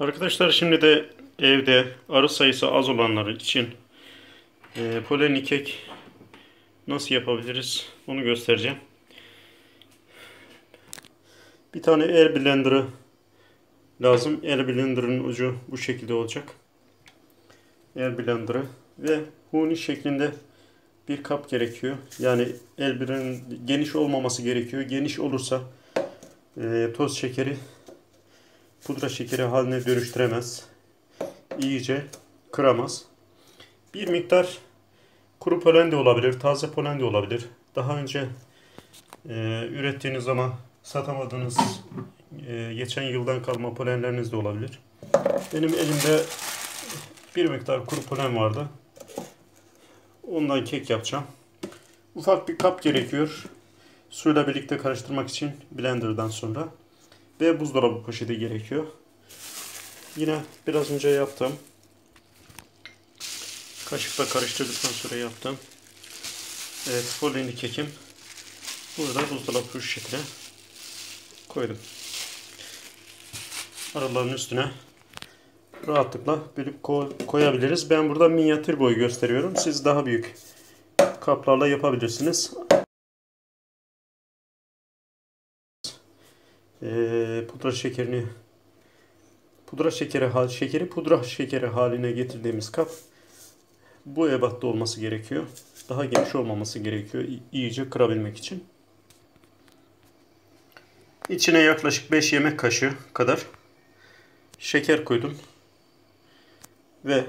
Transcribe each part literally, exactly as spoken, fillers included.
Arkadaşlar şimdi de evde arı sayısı az olanlar için e, polenli kek nasıl yapabiliriz onu göstereceğim. Bir tane el blenderı lazım. El blenderının ucu bu şekilde olacak. El blenderı ve huni şeklinde bir kap gerekiyor. Yani el blenderının geniş olmaması gerekiyor. Geniş olursa e, toz şekeri pudra şekeri haline dönüştüremez. İyice kıramaz. Bir miktar kuru polen de olabilir, taze polen de olabilir. Daha önce e, ürettiğiniz ama satamadığınız e, geçen yıldan kalma polenleriniz de olabilir. Benim elimde bir miktar kuru polen vardı. Ondan kek yapacağım. Ufak bir kap gerekiyor. Suyla birlikte karıştırmak için blenderdan sonra. Ve buzdolabı poşeti gerekiyor. Yine biraz önce yaptım. Kaşıkla karıştırdıktan sonra yaptım. Evet, polenli kekim. Burada buzdolabı poşetine koydum. Araların üstüne rahatlıkla bölüp koyabiliriz. Ben burada minyatür boy gösteriyorum. Siz daha büyük kaplarla yapabilirsiniz. Ee, pudra şekerini pudra şekeri hal şekeri pudra şekeri haline getirdiğimiz kap bu ebatta olması gerekiyor. Daha geniş olmaması gerekiyor iyice kırabilmek için. İçine yaklaşık beş yemek kaşığı kadar şeker koydum ve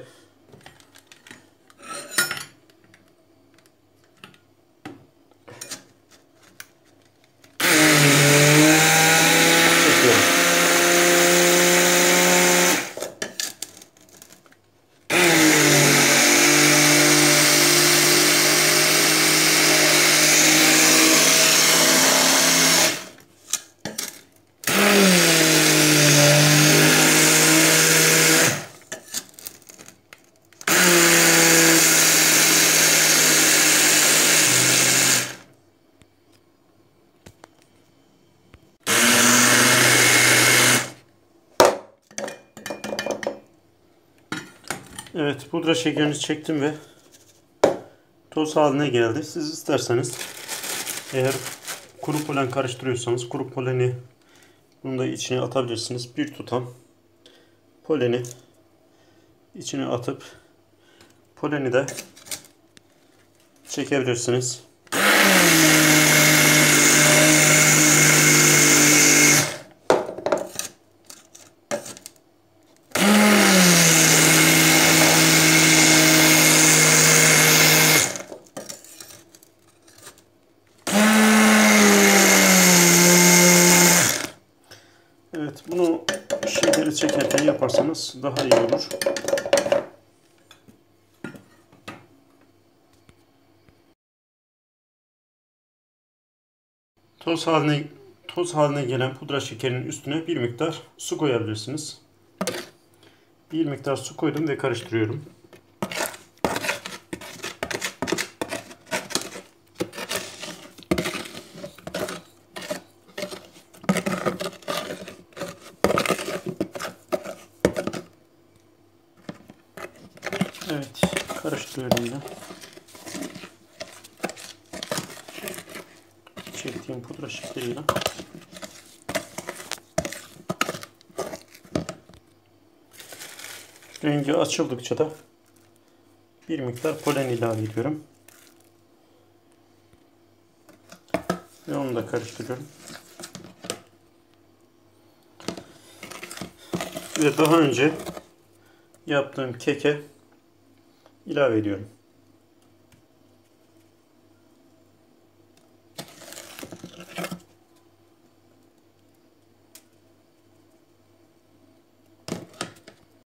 evet, pudra şekerini çektim ve toz haline geldi. Siz isterseniz eğer kuru polen karıştırıyorsanız kuru poleni bunu da içine atabilirsiniz. Bir tutam poleni içine atıp poleni de çekebilirsiniz. Evet, bunu şekeri çekerken yaparsanız daha iyi olur. Toz haline toz haline gelen pudra şekerinin üstüne bir miktar su koyabilirsiniz. Bir miktar su koydum ve karıştırıyorum. Evet, karıştırıyorum da. Çektiğim pudra şekeriyle rengi açıldıkça da bir miktar polen ilave ediyorum. Ve onu da karıştırıyorum. Ve daha önce yaptığım keke ilave ediyorum.